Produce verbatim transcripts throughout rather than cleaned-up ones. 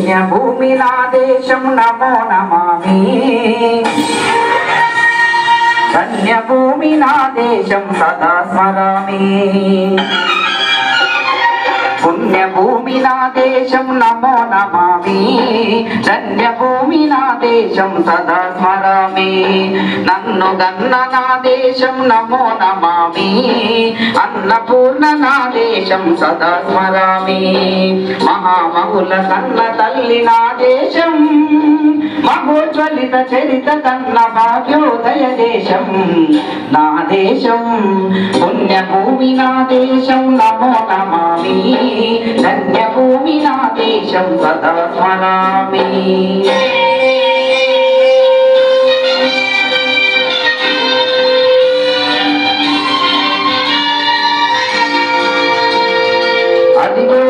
పుణ్యభూమి నా దేశం నమో నమామి ధన్యభూమి నా దేశం సదా స్మరామి పుణ్యభూమి నా దేశం నమో నమామి ధన్యభూమి నా దేశం సదా స్మరామి నన్ను గన్న నా దేశం నమో నమామి అన్నపూర్ణ నా దేశం సదా స్మరామి మహామహుల కన్న తల్లి నా దేశం మహోజ్వలిత చరిత కన్న భాగ్యోదయ దేశం నా దేశం పుణ్యభూమి నా దేశం నమో నమామి ధన్యభూమి నా దేశం సదా స్మరామి అదిగో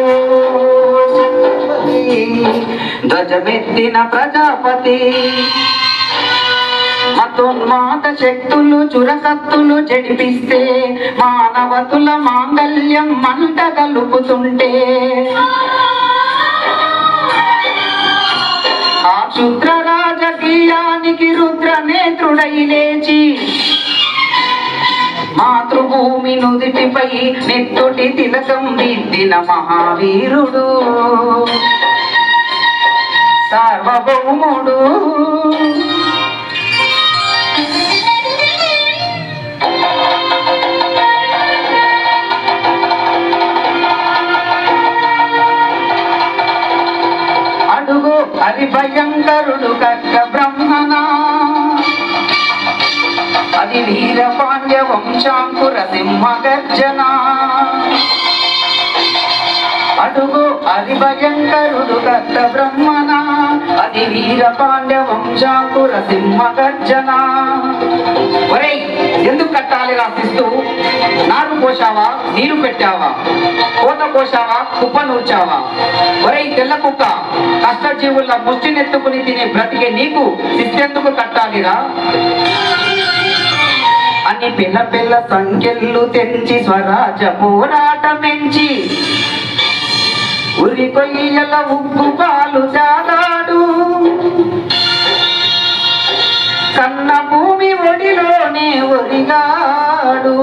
ధ్వజమెత్తిన ప్రజాపతి మతోన్మాద శక్తులు చురకత్తులు జడిపిస్తే మానవతుల మాంగళ్యం మంట కలుపుతుంటే ఆ క్షుద్ర రాజకీయానికి రుద్ర నేత్రుడై లేచి మాతృభూమి నుదిటిపై నెత్తుటి తిలకం దిద్దిన మహావీరుడు సార్వభౌముడు అడుగు హరి భయంకరుడు ఖడ్గ బ్రహ్మణ అది వీరపాండ్య వంశాంకుర సింహ గర్జన అడుగు హరి భయంకరుడు ఖడ్గ బ్రహ్మణ అది వీరపాండ్య వంశాంకుర సింహ గర్జన ఒరేయ్ ఎందుకు కట్టాలి రాసిస్తూ నారు పోసావా నీరు పెట్టావా కోత కోసావా కుప్ప నూర్చావా ఒరేయ్ తెల్ల కుక్క కష్టజీవుల ముష్టినెత్తుకుని తినే బ్రతికే నీకు శిస్తెందుకు కట్టాలిరా అని పిల్ల పిల్ల సంఖ్యలు తెంచి స్వరాజ పోరాటమెంచి ఉరి కొయ్యల ఉగ్గు పాలు జాలాడు కన్న భూమి ఒడిలోనే ఒరిగాడు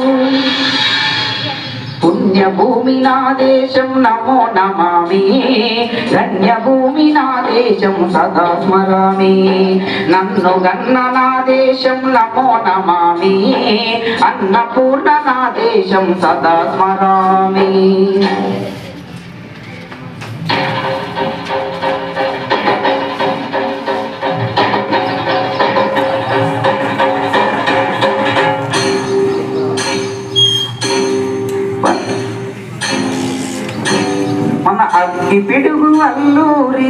పుణ్యభూమి నా దేశం నమో నమామి ధన్యభూమి నా దేశం సదా స్మరామి నన్ను గన్న నా దేశం నమో నమామి అన్నపూర్ణ నా దేశం సదా స్మరామి మన అగ్గి పిడుగు అల్లూరి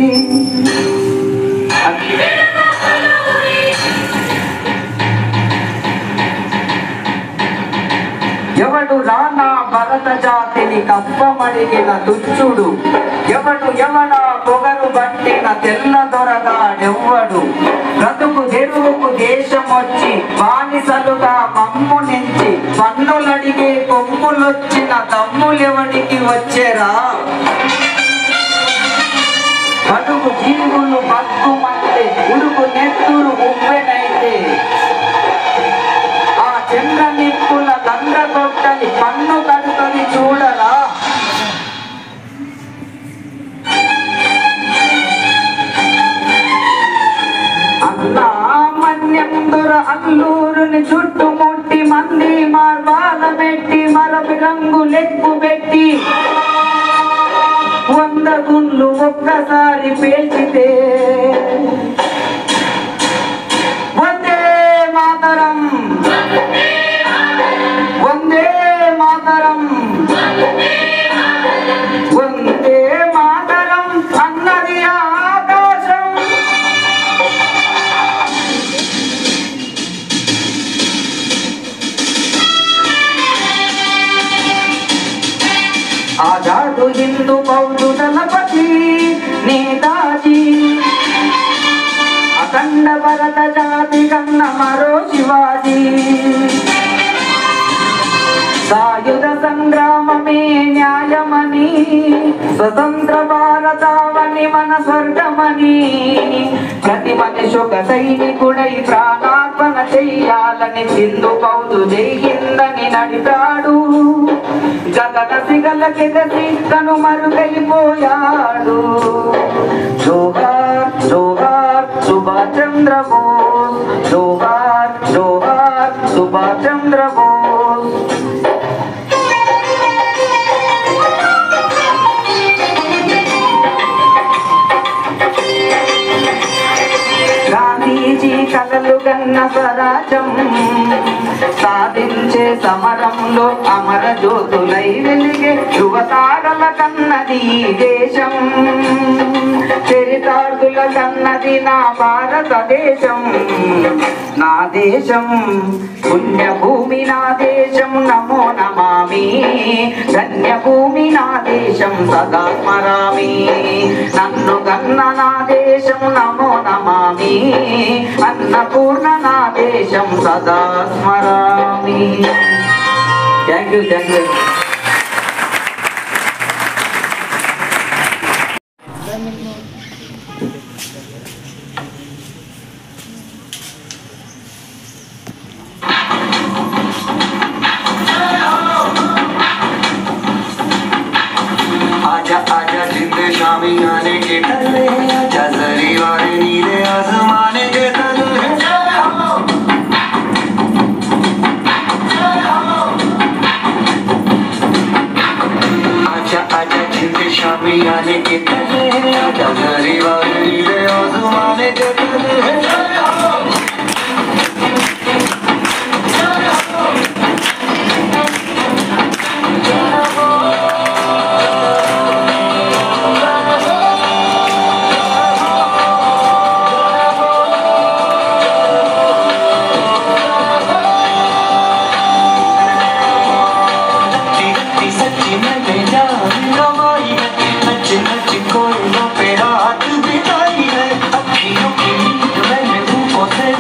ఎవడు రానా భరత జాతిని కప్పమడిగిన తుచ్చుడు ఎవడు ఎవడ పొగరు బట్టిన తెల్ల దొరగాడెవ్వడు బ్రతుకు తెరువుకు దేశం వచ్చి బానిసలుగా మమ్ము నుంచి పన్నులడిగే కొమ్ములొచ్చిన తమ్ములెవడికి వచ్చేరా బతుకు జీవులు బతుకుమంటే ఉడుకు నెత్తురు ఉప్పెనైతే ఆ చంద్ర నిప్పుల దండ కొట్టని పన్ను కడుకొని చూడరా అన్నా మన్యందుర అల్లూరుని చుట్టుముట్టి మంది మార్బాల పెట్టి మరపి రంగు లెక్కు పెట్టి వంద గుండ్లు ఒక్కసారి పేల్చితే వందే మాతరం వందే మాతరం వందే మాతరం అన్నది ఆకాశం ఆజాదు హిందూ బౌద్ధ దళపతి నేతాజీ అఖండ భరత జాతి కన్న మరో శివాజీ సాయుధ సంగ్రామమే న్యాయమని స్వతంత్ర భారతావని ఉన్నది మన స్వర్గమని ప్రతి మనిషి ఒక సైనికుడై ప్రాణార్పణ చెయ్యాలని సింధు కౌదు జయిందని నడిపాడు గగన సిగలకెగసి తను మరుగైపోయాడు జోహార్ జోహార్ సుభాష్ చంద్ర బోస్ జోహార్ జోహార్ సుభాష్ చంద్ర బోస్ గాంధీజీ కలలు గన్న స్వరాజ్యం సాధించే సమరంలో అమర జ్యోతులై వెలిగే యువతారల కన్నది దేశం చరితార్థుల కన్నది నా భారతదేశం నా దేశం పుణ్యభూమి నా దేశం నమో నమామి ధన్యభూమి నా దేశం సదా స్మరామి నన్ను గన్న నా దేశం నమో నమామి అన్నపూర్ణ నా దేశం సదా స్మరామి. Thank you thank you. आजा आजा जिंदे शामी आने के तले आजा जरी वाले नीले आसमाने के तले आजा आजा जिंदे शामी आने के तले आजा जरी वाले नीले आसमाने के तले कोई नो पे रात बिताई है अखियों की नींद मैंने ऊपों से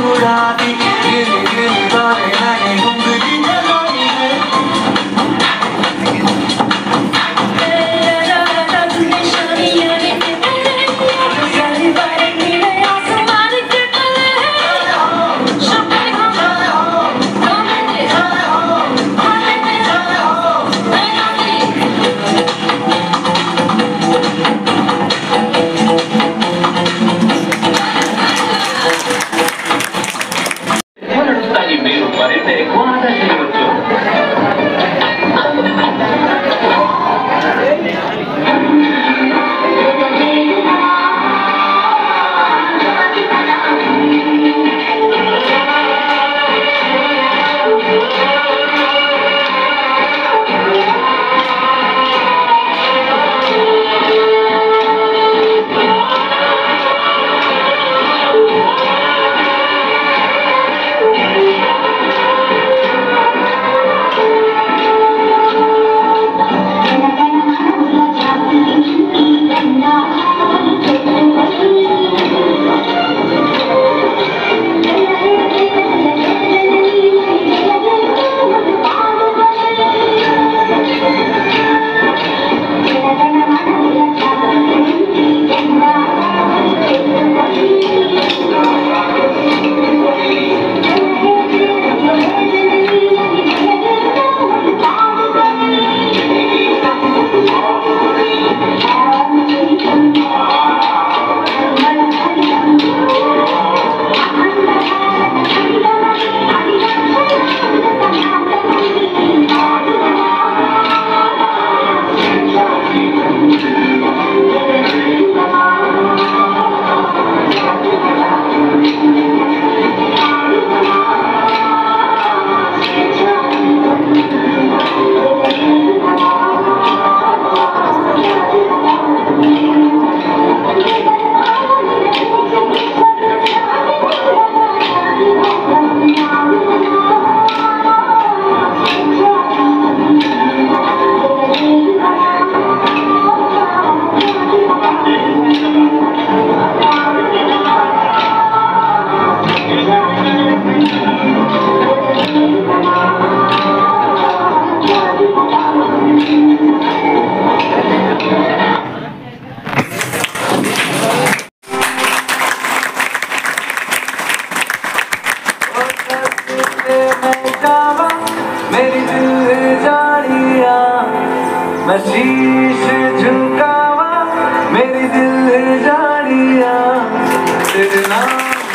मैं शीश झुकावा मेरी दिल जानिया तेरे नाम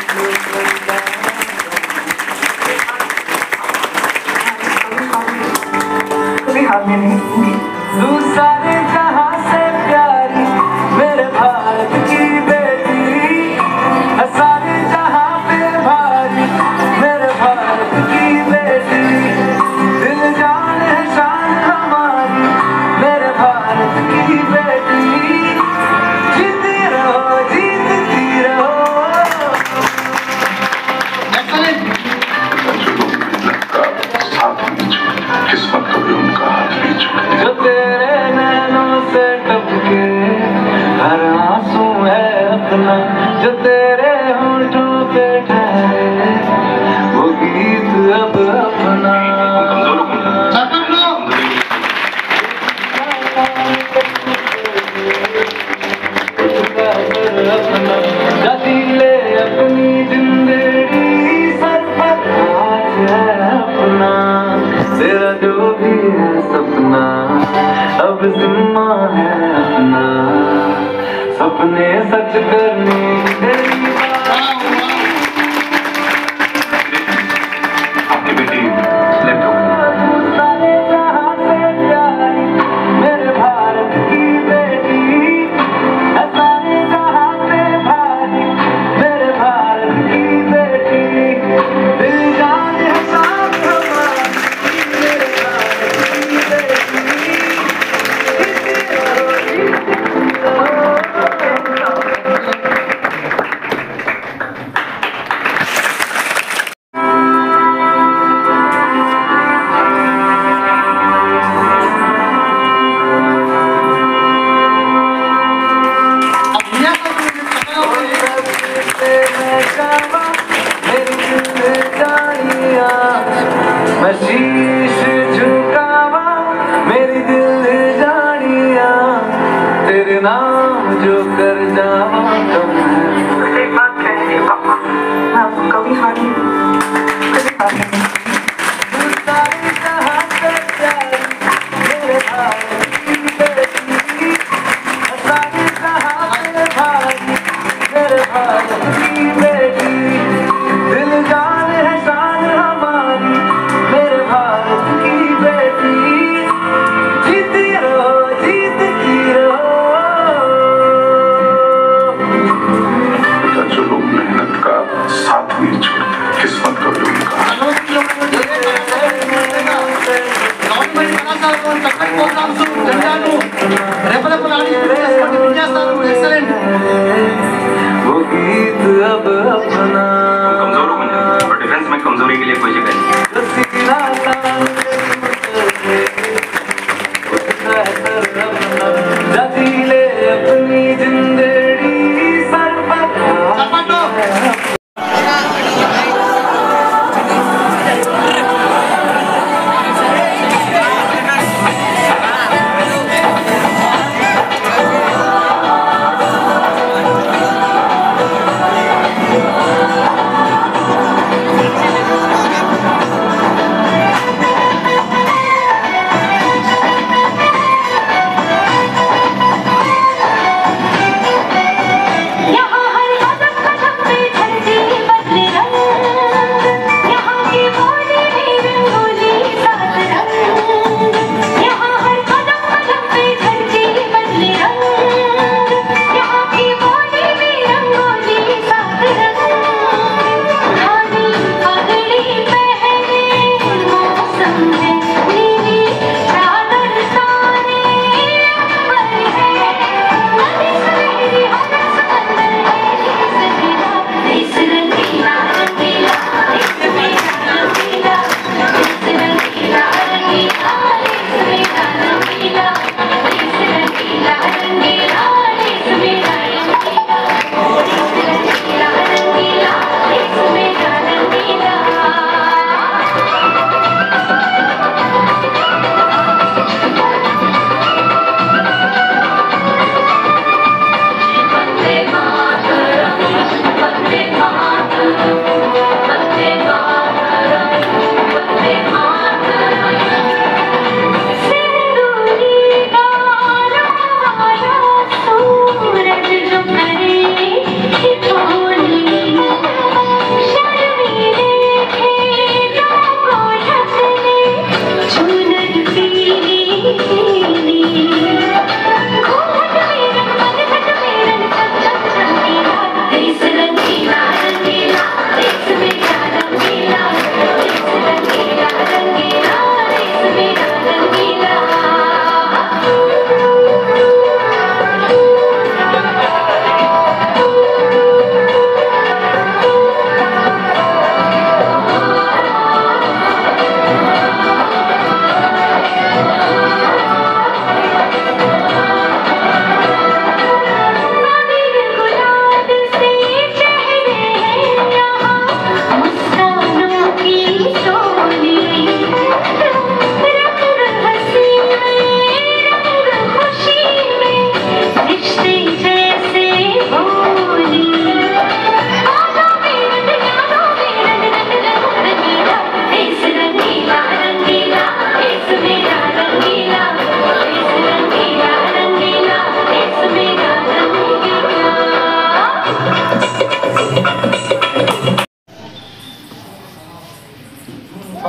तू सारे जहां से प्यारी मेरे भारत की बेटी है, सारे जहां पे भारी मेरे भारत की बेटी, दिल जान है शान हमारी मेरे भारत की बेटी, जीती रहो जीतती रहो। किस्मत कभी उनका हाथ नहीं छूटे। जो तेरे नैनों से टपके हर आंसू है अपना, जो तेरे होठों पे ठहरे वो गीत अब अपना। अपनी जिंदगी सर पर आज है अपना, तेरा जो भी है सपना अब जिम्मा है अपना, सपने सच करने तेरी आपकी बेटी लेफ्ट हो गई। सारे जहां से प्यारी मेरे भारत की बेटी है, सारे जहां से भारी मेरे भारत की बेटी, दिल जान है साथ हमारी मेरे भारत की बेटी, जीती रहो जीती रहो। मैं शीश झुकावा मेरी दिल जानिया तेरे नाम जो कर जावा। कभी हारी कभी हारी तू सारी जहां से प्यारी मेरे भारत की बेटी, सारी जहां से भारी मेरे भारत की बेटी, दिल जान है शान हमारी मेरे भारत की बेटी, जीती रहो जीतती रहो। जो लोग मेहनत का साथ नहीं छोड़ते, किस्मत कभी उनका हाथ वो गीत अब अपना कमजोर हो गए और डिफेंस में कमजोरी के लिए कोई जगह नहीं। सीना तान जदी ले अपनी जिंदगी सर पर।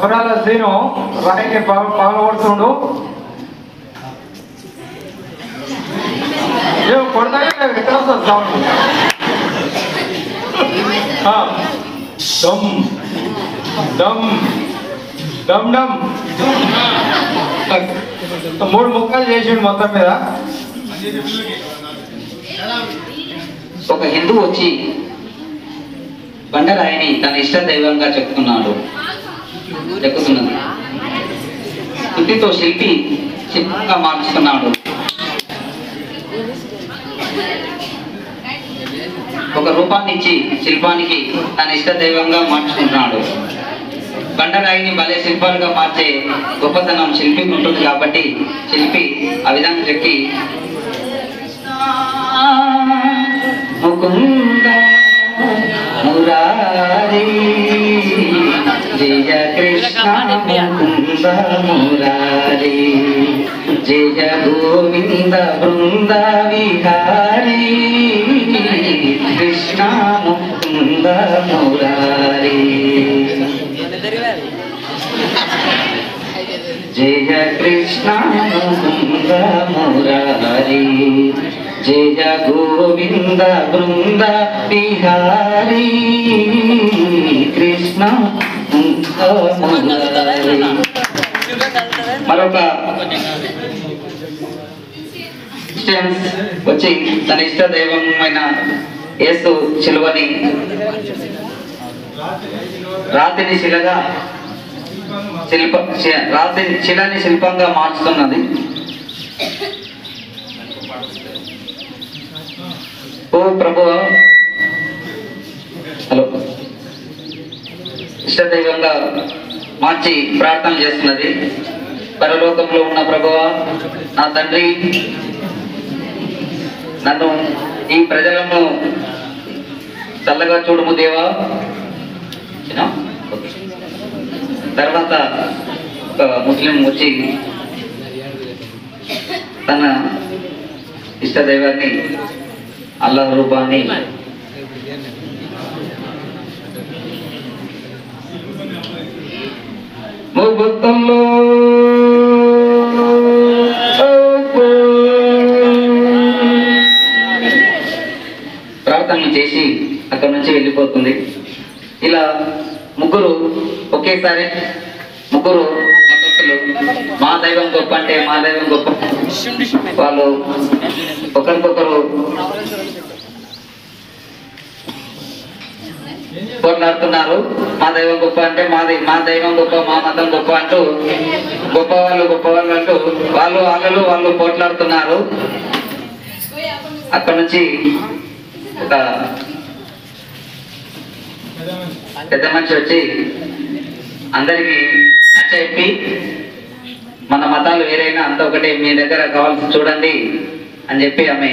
సంబరాల సీను రాయిని పగలగొడుతుండు. కొడతానే ఎక్కడ వస్తుంది సౌండ్? డమ్ డమ్ డమ్ డమ్ మూడు ముక్కలు చేసిండు మొత్తం మీద. ఒక హిందూ వచ్చి బండరాయిని తన ఇష్ట దైవంగా చెప్పుకున్నాడు చెప్పుతున్నది శుద్ధితో శిల్పి శిల్పంగా మార్చుకున్నాడు. ఒక రూపాన్ని ఇచ్చి శిల్పానికి తన ఇష్ట దైవంగా మార్చుకుంటున్నాడు. బండరాయిని భలే శిల్పాలుగా మార్చే గొప్పతనం శిల్పికి ఉంటుంది కాబట్టి శిల్పి ఆ విధంగా చెక్కి ముకుంద మురారి జయ కృష్ణ ముకుంద మురారి జయ గోవింద బృంద విహారీ కృష్ణ ముకుంద మురారి జయ కృష్ణ ముకుంద మురారి జయ గోవింద బృంద విహారీ కృష్ణ మురారి. మరొక వచ్చి తన ఇష్ట దైవమైన యేసు శిలువని రాతిని శిలగా శిల్ప రాతి శిలని శిల్పంగా మార్చుతున్నది. ఓ ప్రభువా, హలో ఇష్ట దైవంగా మార్చి ప్రార్థన చేస్తున్నది. పరలోకంలో ఉన్న ప్రభువా, నా తండ్రి, నన్ను ఈ ప్రజలను చల్లగా చూడుము దేవా. తర్వాత ఒక ముస్లిం వచ్చి తన ఇష్ట దైవాన్ని అల్లాహ్ రూపాన్ని ముబత్తల్లో ప్రార్థనలు చేసి అక్కడి నుంచి వెళ్ళిపోతుంది. ఇలా ముగ్గురు ఒకేసారి ముగ్గురు మా దైవం గొప్ప అంటే మా దైవం గొప్ప వాళ్ళు ఒకరికొకరు పోట్లాడుతున్నారు. మా దైవం గొప్ప అంటే మాది మా దైవం గొప్ప మా మతం గొప్ప అంటూ గొప్ప వాళ్ళు గొప్ప వాళ్ళు అంటూ వాళ్ళు వాళ్ళు వాళ్ళు పోట్లాడుతున్నారు. అక్కడ నుంచి ఒక పెద్ద మనిషి వచ్చి అందరికి నచ్చ మన మతాలు వేరైనా అంత ఒకటే, మీ దగ్గర కావాల్సి చూడండి అని చెప్పి ఆమె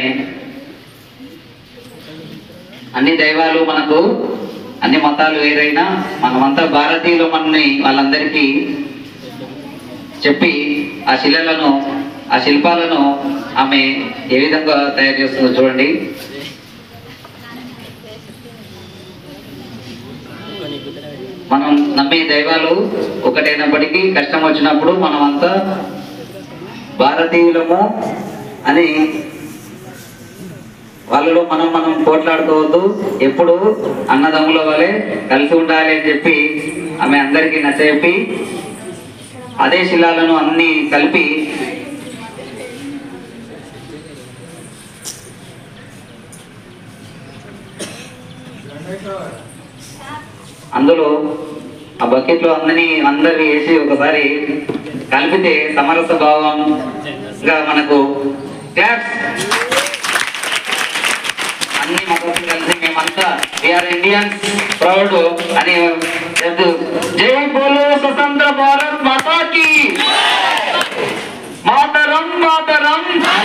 అన్ని దైవాలు మనకు అన్ని మతాలు వేరైనా మనమంతా భారతీయులు మనని వాళ్ళందరికీ చెప్పి ఆ శిలలను ఆ శిల్పాలను ఆమె ఏ విధంగా తయారు చేస్తుందో చూడండి. మనం నమ్మే దైవాలు ఒకటైనప్పటికీ కష్టం వచ్చినప్పుడు మనం అంతా భారతీయులము అని వాళ్ళలో మనం మనం పోట్లాడుకోవద్దు, ఎప్పుడు అన్నదమ్ముల వలె కలిసి ఉండాలి అని చెప్పి ఆమె అందరికీ నచ్చజెప్పి అదే శిలాలను అన్ని కలిపి అందులో ఆ బకెట్ లో అందరినీ అందరు వేసి ఒకసారి కలిపితే సమరస భావంగా మనకు క్లాప్స్ అన్ని మతస్థులు కలిసి మేమంతా వీఆర్ ఇండియన్స్ ప్రౌడ్ అని చెప్తూ జై బోలో స్వతంత్ర భారత్ మాతాకి మాతరం మాతరం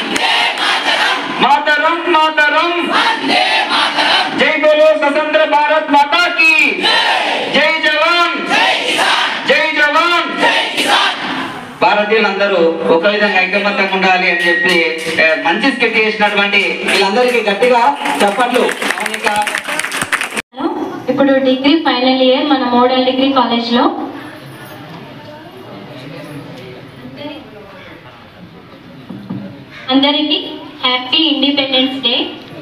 మాతరం మాతరం జై బోలో స్వతంత్ర భారత్ మాతాకి జై జవాన్ జై జవాన్. భారతీయులందరూ ఒక విధంగా ఐకమత్యంగా ఉండాలి అని చెప్పి మంచి స్కెచ్ చేసినటువంటి వీళ్ళందరికీ గట్టిగా చప్పట్లు. ఇప్పుడు డిగ్రీ ఫైనల్ ఇయర్ మన మోడల్ డిగ్రీ కాలేజ్ లో అందరికీ హ్యాపీ ఇండిపెండెన్స్ డే.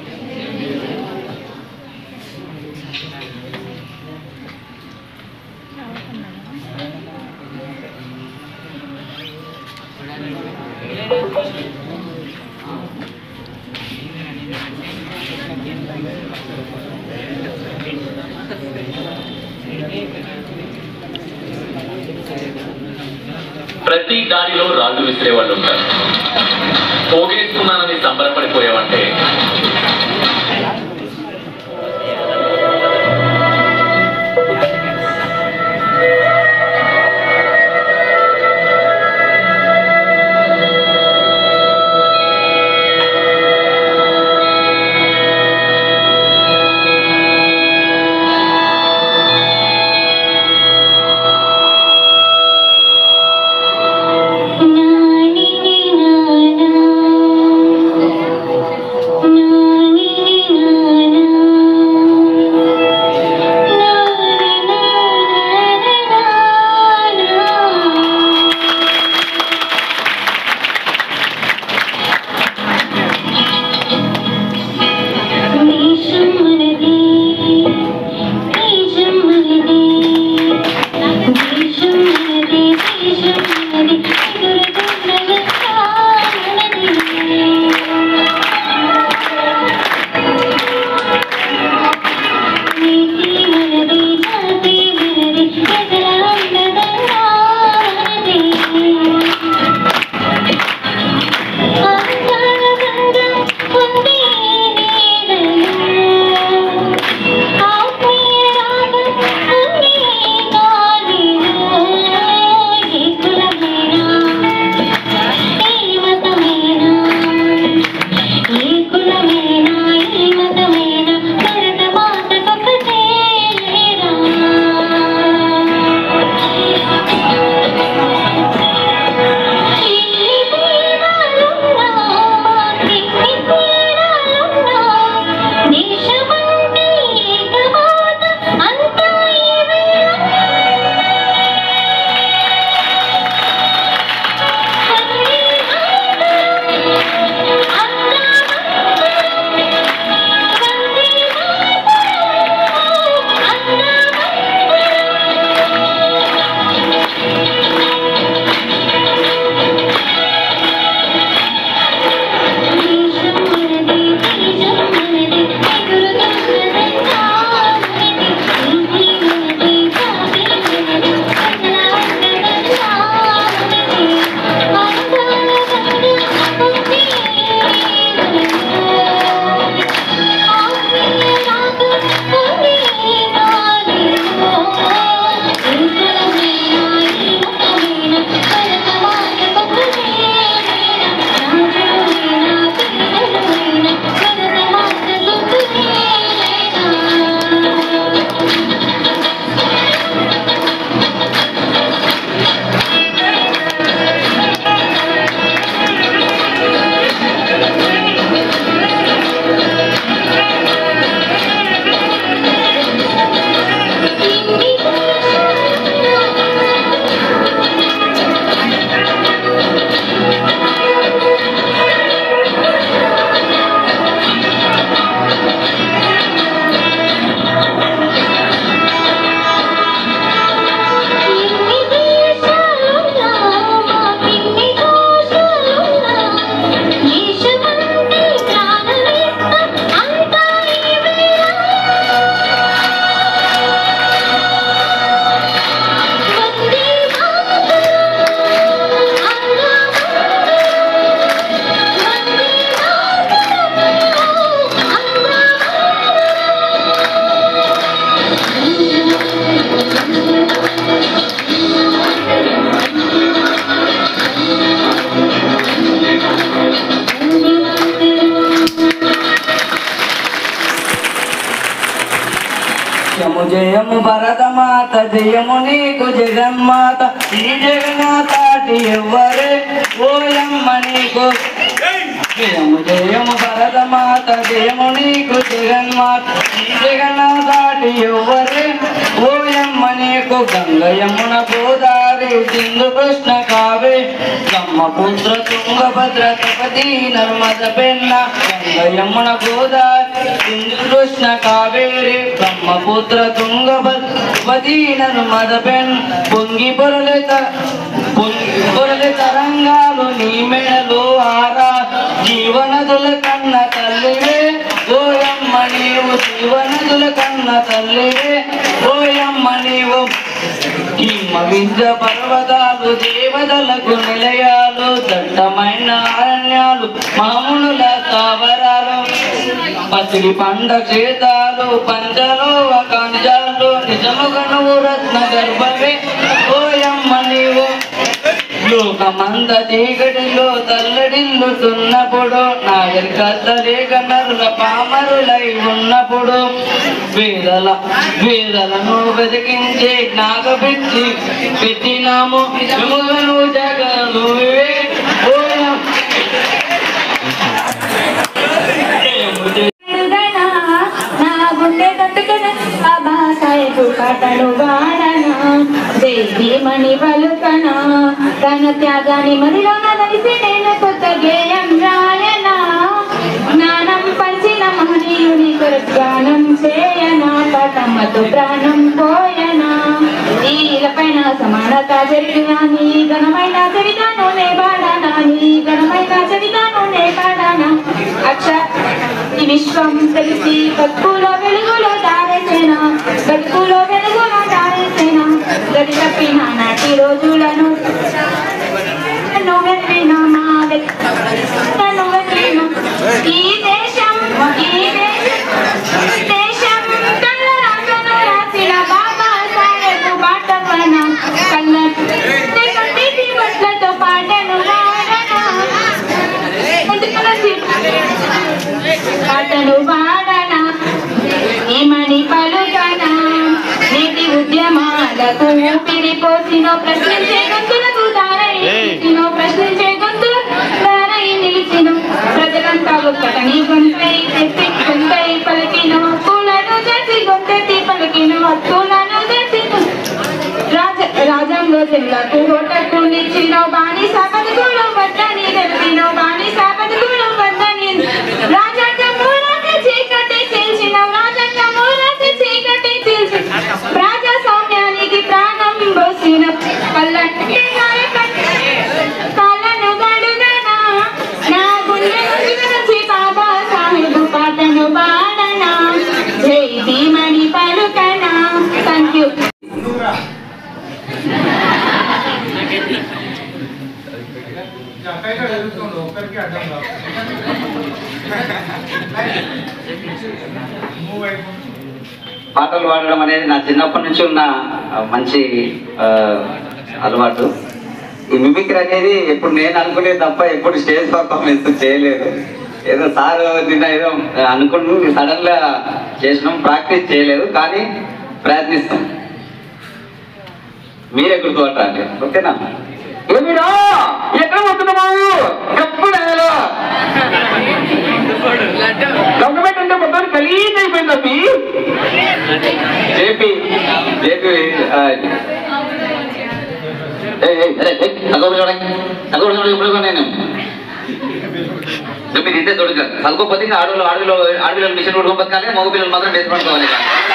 ప్రతి దారిలో రాళ్ళు విసిరే వాళ్ళు ఉంటారు. పోగేసుకున్నానని సంబరపడిపోయావంటే జయము జయము భరతమాత జయము నీకు జగన్మాత ఈ జగన్నాథాటి ఎవ్వరే ఓయమ్మ నీకు జయము జయము భరతమాత జయము నీకు జగన్మాత ఈ జగన్నాథాటి ఎవ్వరే ఓయమ్మ నీకు గంగ యమున గోదావరి సింధు కృష్ణ కావే బ్రహ్మపుత్ర తుంగభద్ర తపతి నర్మద పెన్న గంగ యమున గోదావరి సింధు కృష్ణ కావేరి బ్రహ్మపుత్ర తుంగభద్రపతి నర్మద పెన్ పొంగి పొరలే పొంగి పొరలే తరంగాలు నీ మెడలో ఆరా జీవనదుల కన్న తల్లివే ఓయమ్మ నీవు జీవనదుల కన్న తల్లివే ఓయమ్మ నీవు హిమ వింధ్య పర్వతాలు దేవతలకు నిలయాలు దట్టమైన అరణ్యాలు మామూలుల స్థావరాలు పసిడి పండ క్షేతాలు పంచలోవ కంజాలు నిజముగా నువ్వు రత్న గర్భవే ఓయమ్మ నీవు లోకమంద చీకటిలో తల్లడిల్లుతున్నప్పుడు నాగరికత్తలేక నరుల పామరులై ఉన్నప్పుడు వేదల వేదలను వెతికించే నాగపెట్టి పెట్టినాము విములను జగలు నా గుండె కట్టుకుని అబాసాయకు కథలు వాడనా దేవీమణి పలుకనా తన త్యాగాన్ని మదిలోన కలిసి నేను కొత్త గేయం రాయనా జ్ఞానం పంచిన మహనీయుని కొరకు గానం చేయనా పటమ్మతో ప్రాణం పోయనా ఈలపైన సమానత జరిగినా నీ ఘనమైన చరితను నే పాడనా నీ ఘనమైన చరితను నే పాడనా అక్ష ఈ విశ్వం తెలిసి బతుకులో వెలుగులో దారేసేనా బతుకులో వెలుగులో దారేసేనా గడి తప్పిన నాటి రోజులను నువ్వెత్తినా మా నువ్వెత్తినా ఈ దేశం ఈ దేశం కళ్ళ రాకను రాసిన బాబా సాహెబ్ బాటపన కళ్ళ కట్టి బట్లతో పాటను పాటను పాడనా ఏమని పలుకనా నీటి ఉద్యమాలకు ఊపిరిపోసిన ప్రశ్నించే గొంతులకు దారై నిలిచిన ప్రశ్నించే గొంతుల దారై నిలిచిన ప్రజలంతా ఒక్కటని గొంతై తెచ్చి గొంతై పలికిన హక్కులను చేసి గొంతెత్తి పలికిన హక్కులను చేసి రాజ రాజంలో జిల్లాకు హోటల్కు నిచ్చిన బానిస బతుకులు వద్దని తెలిపిన బానిస బతుకులు వద్దని రాజంగా మూలాకి చీకటి చీల్చిన రాజంగా మూలాకి చీకటి చీల్చి ప్రజాస్వామ్యానికి ప్రాణం పోసిన పల్లెట్టి కాళ్ళను గడుగనా నా గుండె నుంచి బాబా సాహెబ్ పాటను పాడనా జై భీమని పలుకనా థ్యాంక్ యూ ఒక్కరికి అర్థం కాదు పాటలు పాడడం అనేది నా చిన్నప్పటి నుంచి ఉన్న మంచి అలవాటు. ఈ మిమిక్రీ అనేది ఎప్పుడు నేను అనుకునేది తప్ప ఎప్పుడు స్టేజ్ పర్ఫార్మెన్స్ చేయలేదు. ఏదో సార్ నిన్న ఏదో అనుకుంటు సడన్ గా చేసినాం, ప్రాక్టీస్ చేయలేదు, కానీ ప్రయత్నిస్తాం. మీరే గుర్తుపట్టాలి, ఓకేనా? ఏమిరా ఎక్కడ పోతున్నావు? ఎప్పుడు గవర్నమెంట్ అంటే మొత్తం గలీజ్ అయిపోయింది. అవి జేపీ జేపీ నేను మీరు ఇంతే చూడగలరు. చదువుకోకపోతే ఇంకా ఆడవాళ్ళు ఆడవిలో ఆడవిలో మిషన్ కొడుకొని బతకాలి, మగ పిల్లలు మాత్రం వేసి పడుకోవాలి.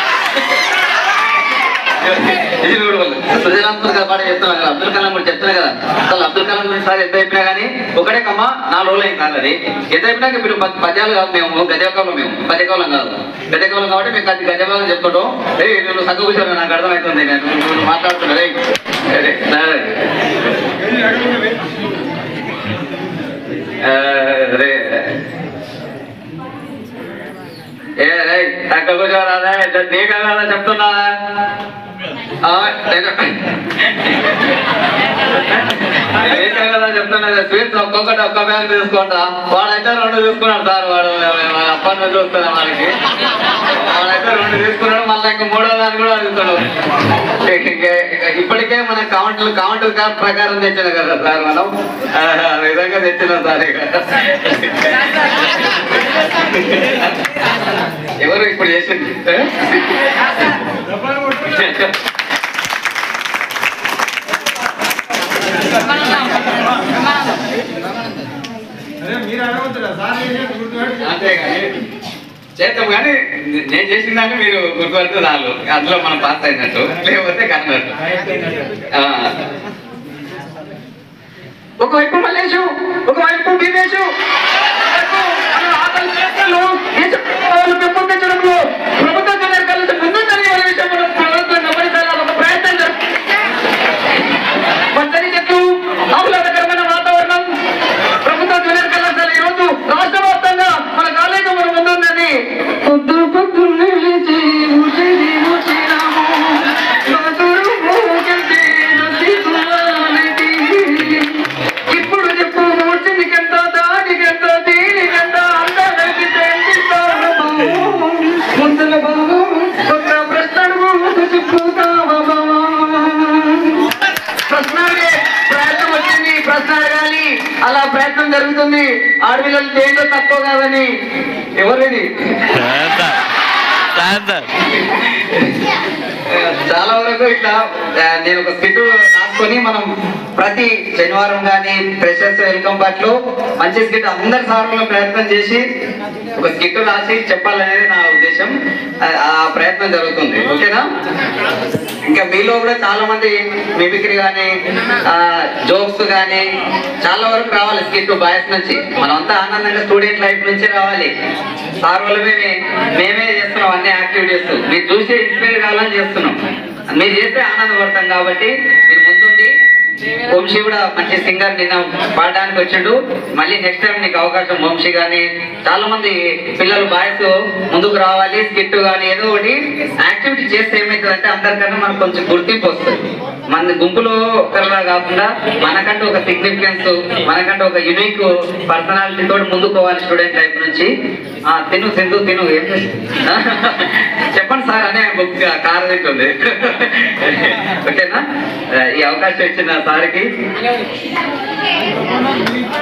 సృజనాత్మక పాట చెప్తున్నా కదా, అబ్దుల్ కలాం కూడా చెప్తున్నా కదా. అసలు అబ్దుల్ కలాం గురించి సార్ ఎంత చెప్పినా కానీ ఒకటే కమ్మ నాలుగు రోజులు అయింది సార్. అది ఎంత చెప్పినాక మీరు పద్యాలు కాదు, మేము గజకాలం, మేము పద్యకాలం కాదు, గజకాలం కాబట్టి మేము అది గజకాలం చెప్తుంటాం. ఏ నువ్వు సగ కూర్చోను, నాకు అర్థమవుతుంది, నువ్వు మాట్లాడుతున్నా రే ఏ రే తగ్గ కూర్చోరాదా, నీకు కదా చెప్తున్నా. కదా చెప్తున్నా, స్వీట్స్ ఒక్కొక్కటి ఒక్క బ్యాగ్ తీసుకుంటా. వాడైతే రెండు తీసుకున్నాడు సార్, వాడు అప్పటి నుంచి చూస్తున్నా వాడికి. వాడైతే రెండు తీసుకున్నాడు, మళ్ళీ ఇంకా మూడో దాన్ని కూడా అడుగుతాడు. ఇప్పటికే మన కౌంట్ కౌంట్ ప్రకారం తెచ్చిన కదా సార్, మనం ఆ విధంగా తెచ్చినాం సార్. ఇక ఎవరు ఇప్పుడు చేసింది అరే మీరు అడగవద్దురా సార్ గుర్తుపెట్టి అంతే కానీ చేద్దాం కానీ నేను చేసిన దాన్ని మీరు గుర్తుపడితే చాలు అందులో మనం పాస్ అయినట్టు లేకపోతే కన్నట్టు. ఒకవైపు మల్లేషు, ఒకవైపు భీమేషు, పెంపొందించడంలో ప్రభుత్వ జూనియర్ కాలేజ్ ముందుందని విషయం మనం ప్రభుత్వం గమనించాలని ఒక ప్రయత్నం జరుగుతుంది. పచ్చని చెట్లు, ఆహ్లాదకరమైన వాతావరణం, ప్రభుత్వ జూనియర్ కళాశాల ఈరోజు రాష్ట్ర వ్యాప్తంగా మన కాలేజీ మన ముందుందని పొద్దు పొద్దున్నే లేచి ఊసేది ఊసినాము, నదురు మోగంటే నసిగులానేటి. ఇప్పుడు చెప్పు ఊచినికెంత, దానికెంత, దీనికెంత, అందరికి తెలిపిస్తాను ముందుల బాబు ఒక ప్రశ్న అడుగు చెప్పుతావా బాబా. ప్రశ్న అడిగే ప్రయత్నం వచ్చింది, ప్రశ్న అడగాలి, అలా ప్రయత్నం జరుగుతుంది. ఆడపిల్లలు దేంట్లో తక్కువ కాదని. ఎవరిది? చాలా వరకు ఇట్లా నేను ఒక స్కిట్ రాసుకొని మనం ప్రతి శనివారం కానీ ఫ్రెషర్స్ వెల్కమ్ పార్ట్లో మంచి స్కిట్ అందరి సార్లు ప్రయత్నం చేసి ఒక స్కిట్ రాసి చెప్పాలనేది నా ఉద్దేశం. ఆ ప్రయత్నం జరుగుతుంది. ఓకేనా? ఇంకా మీలో కూడా చాలా మంది మిమిక్రీ కానీ జోక్స్ కానీ చాలా వరకు రావాలి స్కిట్ బాయ్స్ నుంచి. మనం అంతా ఆనందంగా స్టూడెంట్ లైఫ్ నుంచి రావాలి. సార్ వల్ల మేమే మేమే చేస్తున్నాం అన్ని యాక్టివిటీస్. మీరు చూసి ఇన్స్పైర్ కావాలని చేస్తున్నాం. మీరు చేస్తే ఆనందపడతాం కాబట్టి మీరు ముందుండి. వంశీ కూడా మంచి సింగర్, నిన్న పాడడానికి వచ్చిండు. మళ్ళీ నెక్స్ట్ టైం నీకు అవకాశం వంశీ కానీ చాలా మంది పిల్లలు బాయ్స్ ముందుకు రావాలి. స్కిట్ కానీ ఏదో ఒకటి యాక్టివిటీ చేస్తే ఏమవుతుందంటే అందరికన్నా మనకు కొంచెం గుర్తింపు వస్తుంది. మన గుంపులో ఒకరిలా కాకుండా మనకంటూ ఒక సిగ్నిఫికెన్స్, మనకంటూ ఒక యునిక్ పర్సనాలిటీ తోటి ముందుకు పోవాలి స్టూడెంట్ లైఫ్ నుంచి. తిను సింధు తిను ఏం చెప్పండి సార్ అనే బుక్ కారు తింటుంది. ఓకేనా? ఈ అవకాశం ఇచ్చిన సార్కి